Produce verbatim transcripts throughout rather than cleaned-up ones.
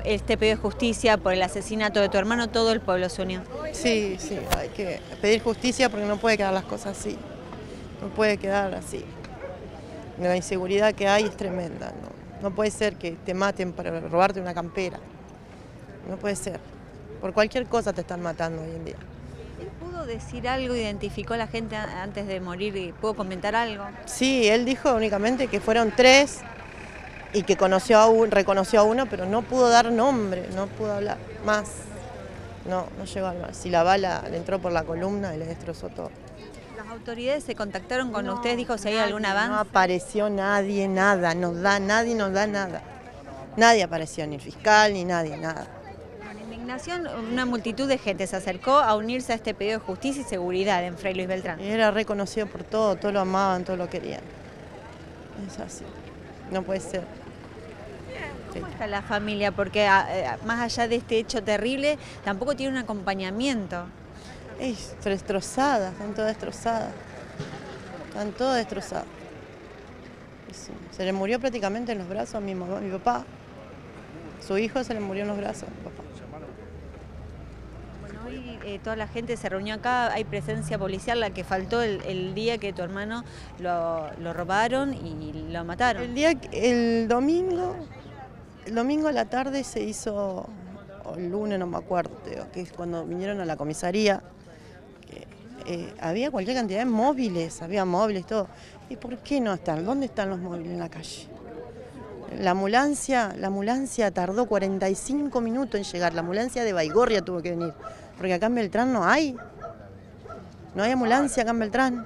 este pedido de justicia por el asesinato de tu hermano, todo el pueblo se unió. Sí, sí, hay que pedir justicia porque no puede quedar las cosas así. No puede quedar así. La inseguridad que hay es tremenda, ¿no? No puede ser que te maten para robarte una campera. No puede ser. Por cualquier cosa te están matando hoy en día. ¿Él pudo decir algo, identificó a la gente antes de morir y pudo comentar algo? Sí, él dijo únicamente que fueron tres y que conoció a un, reconoció a uno, pero no pudo dar nombre, no pudo hablar más. No, no llegó a hablar. Si la bala le entró por la columna y le destrozó todo. ¿Las autoridades se contactaron con no, ustedes? ¿Dijo si hay algún avance? No apareció nadie, nada, nos da, nadie nos da nada. Nadie apareció, ni el fiscal, ni nadie, nada. Con indignación, una multitud de gente se acercó a unirse a este pedido de justicia y seguridad en Fray Luis Beltrán. Era reconocido por todo, todos lo amaban, todos lo querían. Es así, no puede ser. ¿Cómo está la familia? Porque a, a, más allá de este hecho terrible, tampoco tiene un acompañamiento. Es destrozada, están todas destrozadas. Están todas destrozadas. Sí, se le murió prácticamente en los brazos a mi mamá, a mi papá. Su hijo se le murió en los brazos a mi papá. Bueno, hoy eh, toda la gente se reunió acá, hay presencia policial, la que faltó el, el día que tu hermano lo, lo robaron y lo mataron. El día, el domingo, el domingo a la tarde se hizo, o el lunes no me acuerdo, que es cuando vinieron a la comisaría, que, eh, había cualquier cantidad de móviles, había móviles, todo. ¿Y por qué no están? ¿Dónde están los móviles en la calle? La ambulancia, la ambulancia tardó cuarenta y cinco minutos en llegar, la ambulancia de Baigorria tuvo que venir, porque acá en Beltrán no hay, no hay ambulancia acá en Beltrán.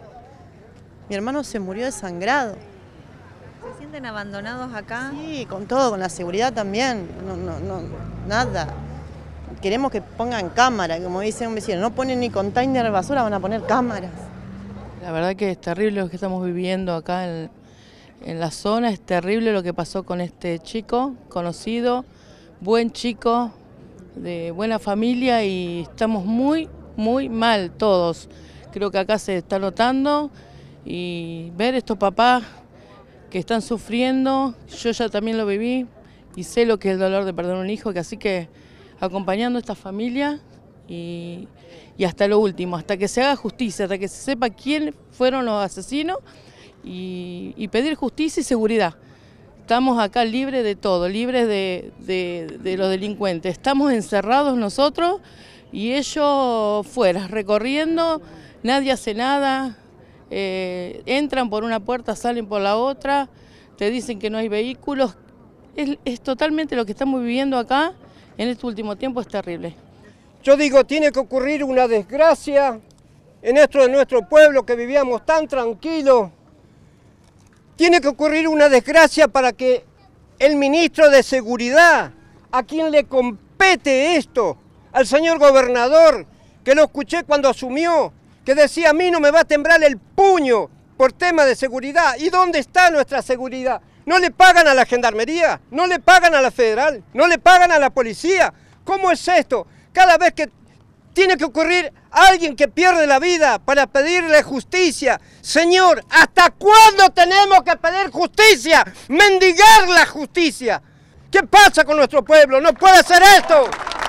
Mi hermano se murió desangrado. ¿Se sienten abandonados acá? Sí, con todo, con la seguridad también, no, no, no, nada. Queremos que pongan cámara, como dice un vecino, no ponen ni container de basura, van a poner cámaras. La verdad que es terrible lo que estamos viviendo acá en, en la zona, es terrible lo que pasó con este chico, conocido, buen chico, de buena familia y estamos muy, muy mal todos. Creo que acá se está notando y ver estos papás que están sufriendo, yo ya también lo viví y sé lo que es el dolor de perder un hijo, que así que acompañando a esta familia y, y hasta lo último, hasta que se haga justicia, hasta que se sepa quién fueron los asesinos y, y pedir justicia y seguridad. Estamos acá libres de todo, libres de, de, de los delincuentes. Estamos encerrados nosotros y ellos fuera, recorriendo, nadie hace nada. Eh, entran por una puerta, salen por la otra, te dicen que no hay vehículos. Es, es totalmente lo que estamos viviendo acá en este último tiempo, es terrible. Yo digo, tiene que ocurrir una desgracia en esto de nuestro pueblo que vivíamos tan tranquilos. Tiene que ocurrir una desgracia para que el ministro de Seguridad, a quien le compete esto, al señor gobernador, que lo escuché cuando asumió, que decía, a mí no me va a temblar el puño por tema de seguridad. ¿Y dónde está nuestra seguridad? ¿No le pagan a la gendarmería? ¿No le pagan a la federal? ¿No le pagan a la policía? ¿Cómo es esto? Cada vez que tiene que ocurrir alguien que pierde la vida para pedirle justicia. Señor, ¿hasta cuándo tenemos que pedir justicia? Mendigar la justicia. ¿Qué pasa con nuestro pueblo? ¡No puede ser esto!